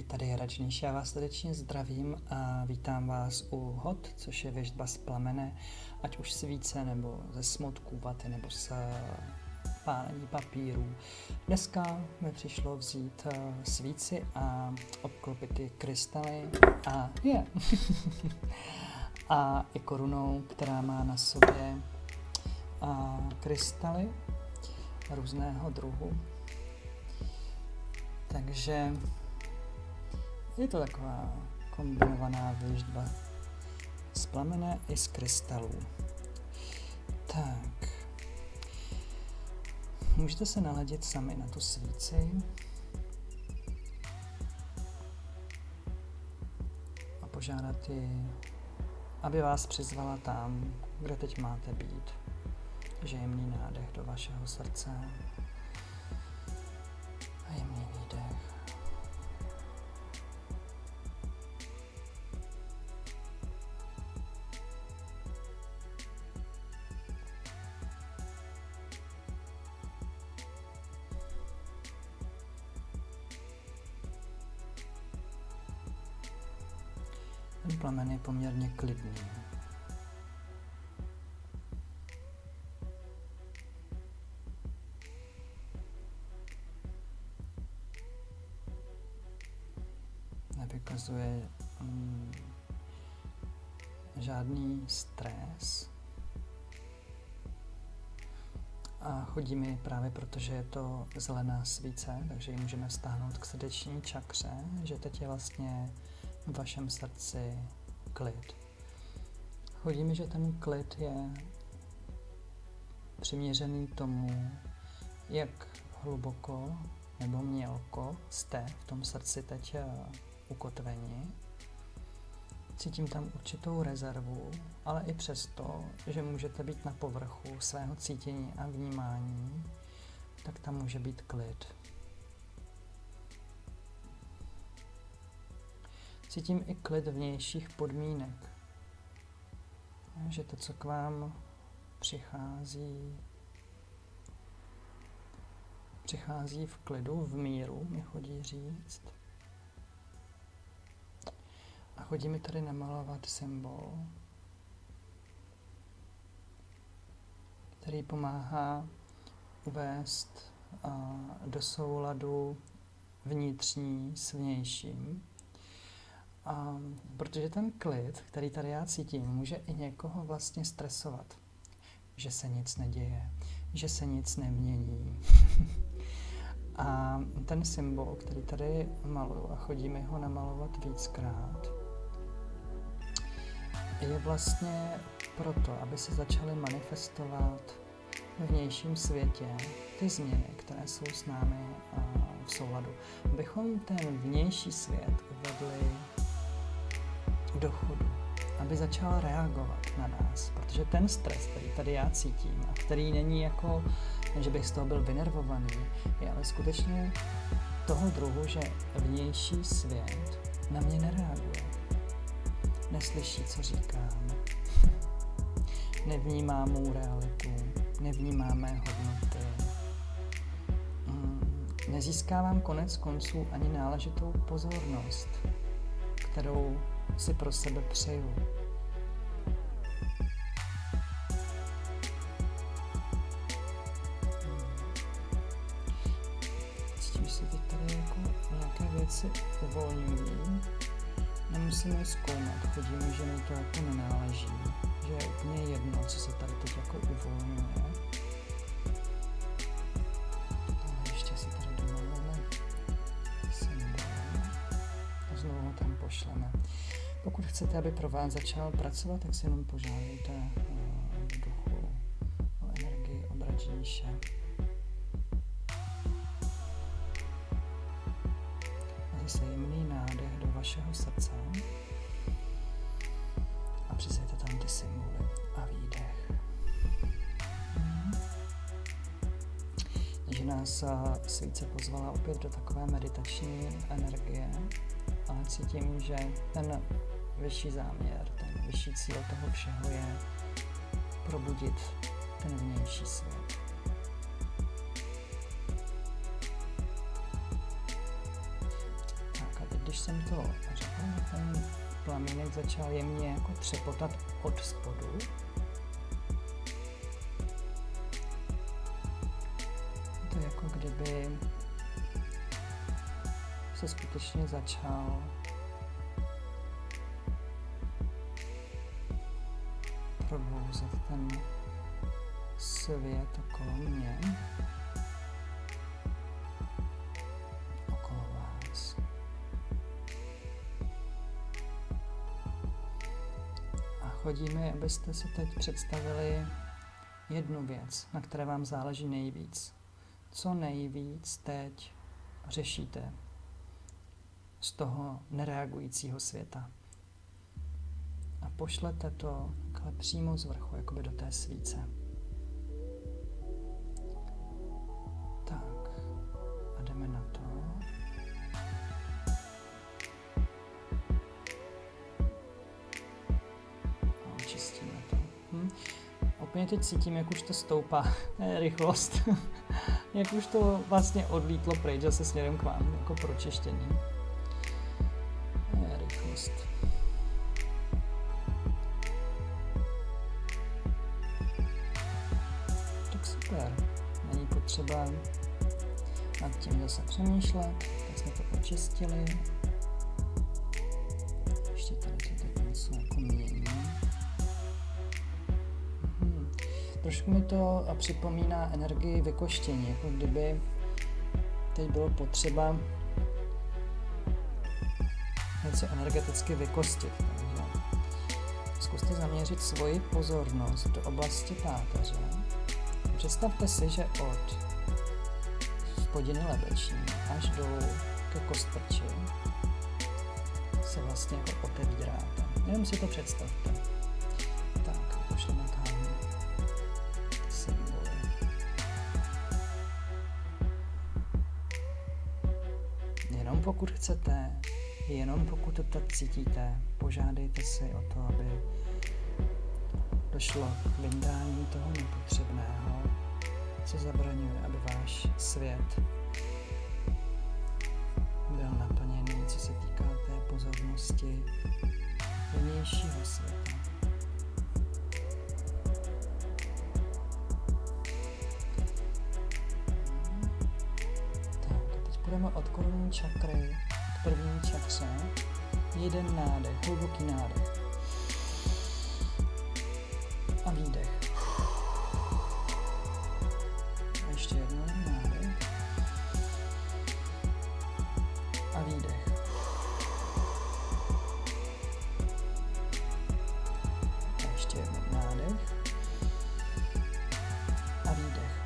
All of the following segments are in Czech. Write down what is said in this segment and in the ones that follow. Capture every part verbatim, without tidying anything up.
Tady je Rajnish, já vás srdečně zdravím a vítám vás u hod, což je věštba z plamene, ať už svíce, nebo ze smotků, vaty, nebo z pálení papíru. Dneska mi přišlo vzít svíci a obklopit ty krystaly a je. Yeah. A i korunou, která má na sobě a krystaly různého druhu. Takže je to taková kombinovaná věštba z plamene i z krystalů. Tak. Můžete se naladit sami na tu svíci. A požádat ji, aby vás přizvala tam, kde teď máte být. Takže jemný nádech do vašeho srdce. A jemný výdech. Ten plamen je poměrně klidný. Nevykazuje mm, žádný stres. A chodí mi právě proto, že je to zelená svíce, takže ji můžeme vztáhnout k srdeční čakře, že teď je vlastně v vašem srdci klid. Chodí mi, že ten klid je přiměřený tomu, jak hluboko nebo mělko jste v tom srdci teď ukotveni. Cítím tam určitou rezervu, ale i přesto, že můžete být na povrchu svého cítění a vnímání, tak tam může být klid. Cítím i klid vnějších podmínek, že to, co k vám přichází, přichází v klidu, v míru, mi chodí říct. A chodí mi tady namalovat symbol, který pomáhá uvést a, do souladu vnitřní s vnějším. A, protože ten klid, který tady já cítím, může i někoho vlastně stresovat. Že se nic neděje, že se nic nemění. A ten symbol, který tady maluju, a chodí mi ho namalovat víckrát, je vlastně proto, aby se začaly manifestovat v vnějším světě ty změny, které jsou s námi v souladu. Abychom ten vnější svět uvedli do chodu, aby začal reagovat na nás, protože ten stres, který tady já cítím a který není jako, že bych z toho byl vynervovaný, je ale skutečně toho druhu, že vnější svět na mě nereaguje. Neslyší, co říkám, nevnímá mou realitu, nevnímá mé hodnoty, nezískávám konec konců ani náležitou pozornost, kterou si pro sebe přeju. Cítím, že se teď tady jako nějaké věci uvolňují. Nemusíme je zkoumat, chodí mi, že mi to jako nenáleží, že je úplně jedno, co se tady teď jako uvolňuje. Ale ještě si tady domalujeme symbol a znovu ho tam pošleme. Pokud chcete, aby pro vás začal pracovat, tak si jenom požádejte v duchu o energii od Rajnishe. A zase jemný nádech do vašeho srdce a přizejte tam ty symboly a výdech. Hmm. Takže nás svíce pozvala opět do takové meditační energie, ale cítím, že ten vyšší záměr, ten vyšší cíl toho všeho je probudit ten vnější svět. když jsem to řekl, ten plamínek začal jemně jako třepotat od spodu. To je jako kdyby se skutečně začal probouzet ten svět okolo mě, okolo vás. A chodíme, abyste si teď představili jednu věc, na které vám záleží nejvíc. Co nejvíc teď řešíte z toho nereagujícího světa. A pošlete to takhle přímo z vrchu, jakoby do té svíce. Tak, a jdeme na to. A očistíme to. Hm. Úplně teď cítím, jak už to stoupá, rychlost. Jak už to vlastně odlítlo pryč zase směrem k vám, jako pročištění. Je rychlost. Tak super. Není potřeba nad tím zase přemýšlet. Tak jsme to očistili. Ještě tady to teď něco jako mění. Mhm. Trošku mi to připomíná energii vykoštění, jako kdyby teď bylo potřeba něco energeticky vykostit. Takže zkuste zaměřit svoji pozornost do oblasti páteře. Představte si, že od spodiny lebeční až dolů ke kostprči se vlastně jako otevíráte. Jenom si to představte. Tak, pošleme tam ty symboly. Jenom pokud chcete, jenom pokud to tak cítíte, požádejte si o to, aby došlo k vyndání toho nepotřebného, co zabraňuje, aby váš svět byl naplněný, co se týká té pozornosti vnějšího světa. Tak, a teď půjdeme od korunní čakry k první čakře. Jeden nádech, hluboký nádech. A výdech. A ještě jednou nádech. A výdech. A ještě jednou nádech. A výdech.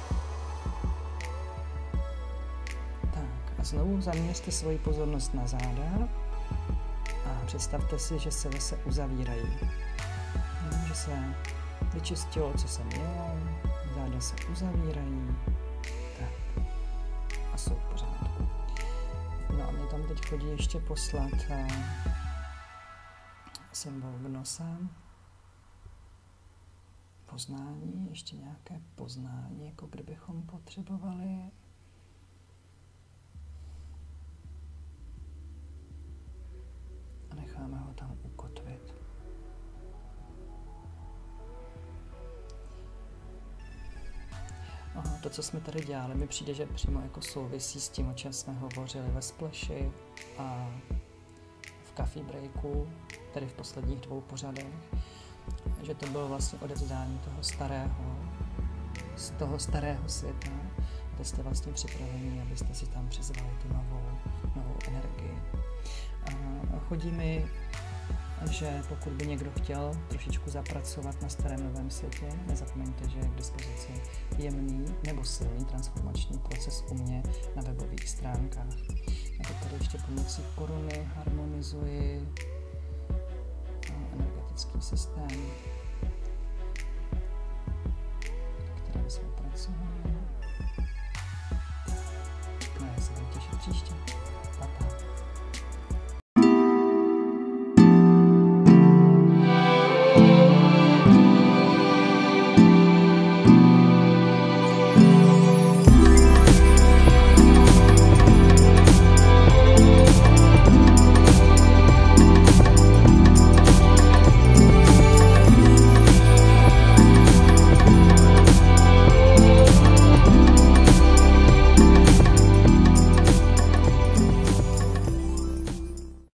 Tak a znovu zaměřte svoji pozornost na záda a představte si, že se zase uzavírají. Že se vyčistilo, co se mělo, záda se uzavírají, tak a jsou v pořádku. No a mě tam teď chodí ještě poslat uh, symbol v nose, poznání, ještě nějaké poznání, jako kdybychom potřebovali. A necháme ho tam ukotvit. Aha, to, co jsme tady dělali, mi přijde, že přímo jako souvisí s tím, o čem jsme hovořili ve Splashi a v Coffee Breaku, tedy v posledních dvou pořadech, že to bylo vlastně odevzdání toho starého, z toho starého světa, kde jste vlastně připraveni, abyste si tam přizvali tu novou, novou energii. A chodí mi, že pokud by někdo chtěl trošičku zapracovat na starém novém světě, nezapomeňte, že je k dispozici jemný nebo silný transformační proces u mě na webových stránkách. A to tady ještě pomocí koruny harmonizuji energetický systém.